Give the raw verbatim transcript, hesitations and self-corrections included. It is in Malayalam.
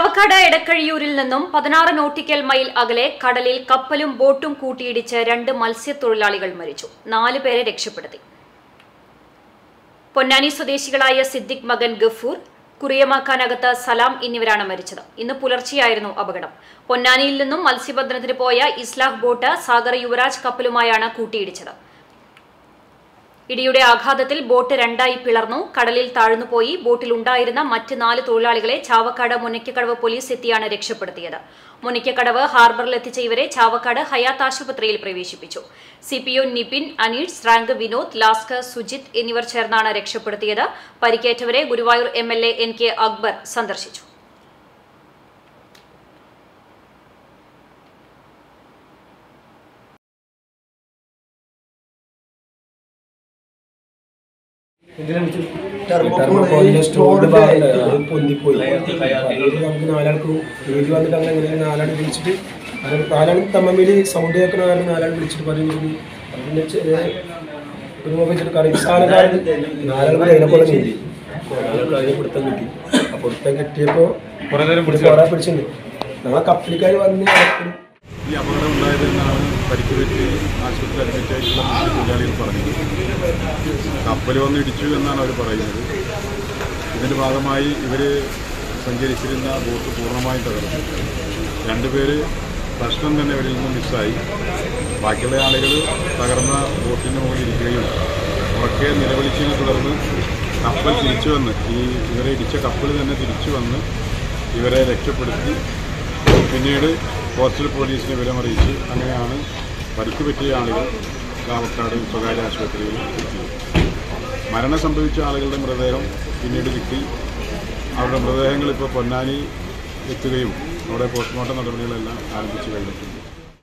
ചാവക്കാട് എടക്കഴിയൂരിൽ നിന്നും പതിനാറ് നോട്ടിക്കൽ മൈൽ അകലെ കടലിൽ കപ്പലും ബോട്ടും കൂട്ടിയിടിച്ച് രണ്ട് മത്സ്യത്തൊഴിലാളികൾ മരിച്ചു. നാല് പേരെ രക്ഷപ്പെടുത്തി. പൊന്നാനി സ്വദേശികളായ സിദ്ദിഖ് മകൻ ഗഫൂർ, കുറിയമാക്കാനകത്ത് സലാം എന്നിവരാണ് മരിച്ചത്. ഇന്ന് പുലർച്ചെയായിരുന്നു അപകടം. പൊന്നാനിയിൽ നിന്നും മത്സ്യബന്ധനത്തിന് പോയ ഇസ്ലാഹ് ബോട്ട് സാഗർ യുവരാജ് കപ്പലുമായാണ് കൂട്ടിയിടിച്ചത്. ഇടിയുടെ ആഘാതത്തിൽ ബോട്ട് രണ്ടായി പിളർന്നു കടലിൽ താഴ്ന്നുപോയി. ബോട്ടിലുണ്ടായിരുന്ന മറ്റ് നാല് തൊഴിലാളികളെ ചാവക്കാട് മുനയ്ക്കക്കടവ് പോലീസ് എത്തിയാണ് രക്ഷപ്പെടുത്തിയത്. മുനയ്ക്കക്കടവ് ഹാർബറിലെത്തിച്ച ഇവരെ ചാവക്കാട് ഹയാത്ത് ആശുപത്രിയിൽ പ്രവേശിപ്പിച്ചു. C P O Nipin, Aneesh, റാങ്ക് വിനോദ്, ലാസ്ക്, സുജിത് എന്നിവർ ചേർന്നാണ് രക്ഷപ്പെടുത്തിയത്. പരിക്കേറ്റവരെ Guruvayur M L A N K Akbar സന്ദർശിച്ചു. പൊന്തിപ്പോയി നമുക്ക് നാലാൾക്ക് വീട്ടിൽ വന്നിട്ട് അങ്ങനെ എങ്ങനെ നാലാൾ വിളിച്ചിട്ട് നാലാൾ തമ്മിൽ സൗണ്ട് കേൾക്കുന്ന കാരണം നാലാൾ വിളിച്ചിട്ട് പറഞ്ഞു വെച്ചിട്ട് കറി സാധനക്കാരൻ നാലാൾ കൂടി അതിനെപ്പോലെ നീന്തി നാലാൾക്ക് അതിനെ പിടുത്തം കിട്ടി. ആ പിടുത്തം കിട്ടിയപ്പോൾ കുറേ നേരം കുറേ പിടിച്ചിട്ടുണ്ട്. ഞങ്ങളെ കപ്പലിക്കാർ വന്ന് ഈ അപകടം ഉണ്ടായതെന്നാണ് പരിക്കുപറ്റി ആശുപത്രി അഡ്മിറ്റായിട്ടുള്ള തൊഴിലാളികൾ പറഞ്ഞത്. കപ്പൽ വന്ന് ഇടിച്ചു എന്നാണ് അവർ പറയുന്നത്. ഇതിൻ്റെ ഭാഗമായി ഇവർ സഞ്ചരിച്ചിരുന്ന ബോട്ട് പൂർണ്ണമായും തകർന്നു. രണ്ടുപേര് പ്രശ്നം തന്നെ ഇവരിൽ നിന്ന് മിസ്സായി. ബാക്കിയുള്ള ആളുകൾ തകർന്ന ബോട്ടിന് മുകളിൽ ഇരിക്കുകയും ഉറക്കെ നിലവിളിച്ചതിനെ തുടർന്ന് കപ്പൽ തിരിച്ചു വന്ന് ഈ ഇവരെ ഇടിച്ച കപ്പൽ തന്നെ തിരിച്ചു വന്ന് ഇവരെ രക്ഷപ്പെടുത്തി പിന്നീട് കോസ്റ്റൽ പോലീസിനെ വിവരമറിയിച്ച് അങ്ങനെയാണ് പരിക്ക് പറ്റിയ ആളുകൾ ചാവക്കാട് സ്വകാര്യ ആശുപത്രിയിൽ എത്തിയത്. മരണം സംഭവിച്ച ആളുകളുടെ മൃതദേഹം പിന്നീട് കിട്ടി. അവരുടെ മൃതദേഹങ്ങൾ ഇപ്പോൾ പൊന്നാനി എത്തുകയും അവിടെ പോസ്റ്റ്മോർട്ടം നടപടികളെല്ലാം ആരംഭിച്ചു കഴിഞ്ഞിട്ടുണ്ട്.